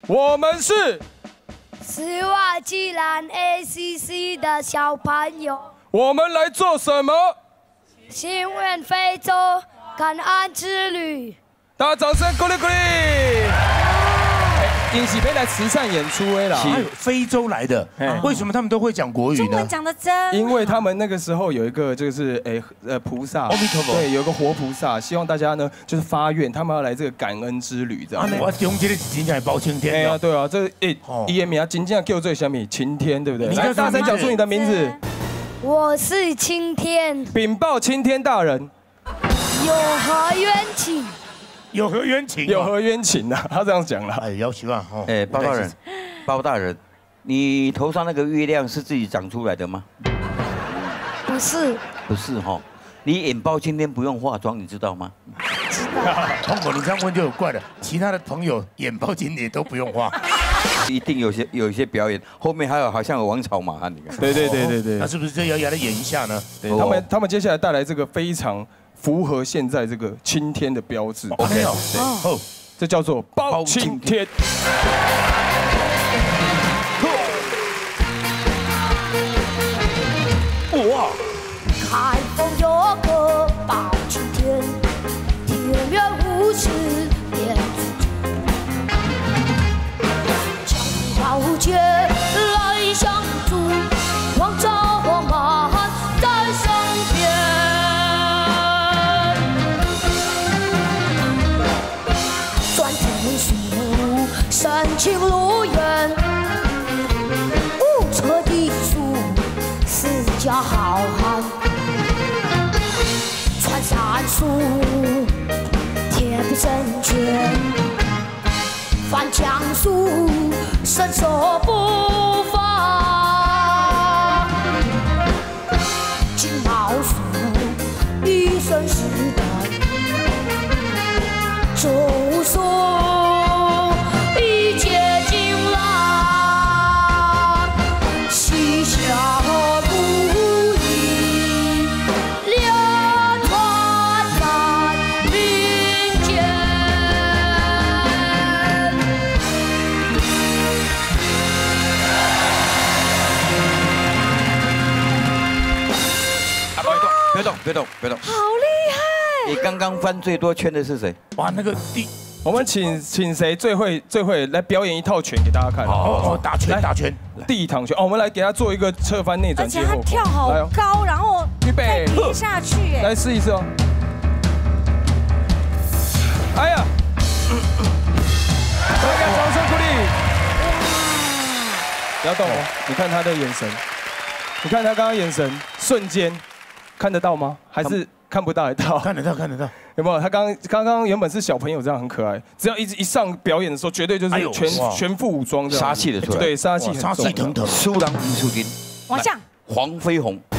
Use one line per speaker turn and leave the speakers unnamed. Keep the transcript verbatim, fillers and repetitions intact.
我们是
斯瓦基兰 A C C 的小朋友，
我们来做什么？
心愿非洲感恩之旅。
大家掌声鼓励鼓励！因是要来慈善演出的啦，
还有非洲来的，为什么他们都会讲国语呢？
中文讲的真。
因为他们那个时候有一个就是诶呃菩萨，
阿弥陀佛，
对，有一个活菩萨，希望大家呢就是发愿，他们要来这个感恩之旅这样。
我中间的真正包青天。
对啊对啊，这诶伊的名真正叫做什么？晴天，对不对？来，大声讲出你的名字。
我是青天，
禀报青天大人，
有何冤情？
有何冤情？
有何冤情啊？他这样讲了。
哎，要求啊！
哎，包大人，包大人，你头上那个月亮是自己长出来的吗？
不是，
不是哈。你眼包青天不用化妆，你知道吗？
知道。
通过你这样问就有怪了，其他的朋友眼包青天都不用画。
一定有些有一些表演，后面还有好像有王草马，你看。
对对对对对。
那是不是这要要来演一下呢？
对，他们他们接下来带来这个非常符合现在这个青天的标志。
OK 哦，
对，哦，这叫做包青天。
哇！
开封有个包青天，天远五十年之间，江湖间来相助，王朝马汉在身边。转天书，深情路远，无车的书，四家好汉。穿山术，铁臂神拳，翻江术，身手不凡。金毛鼠，一身是胆，周手一结金兰，西夏。
别动，别动，别动！
好厉害！
你刚刚翻最多圈的是谁？
哇，那个第，
我们请请谁最会最会来表演一套拳给大家看？
哦哦，打拳打拳，
地躺拳。哦，我们来给他做一个侧翻内转
而且他跳好高，然后
预备
跌下去，哎，
来试一试哦。哎呀！大家掌声鼓励！不要动哦，你看他的眼神，你看他刚刚眼神，瞬间。看得到吗？还是看不到得到？
看得到，看得到。
有没有？他刚刚刚原本是小朋友这样很可爱，只要一一上表演的时候，绝对就是全全副武装这样，
杀气的出来，
对，杀气很重，
杀气腾腾。
苏郎吴淑君，
王相，
黄飞鸿。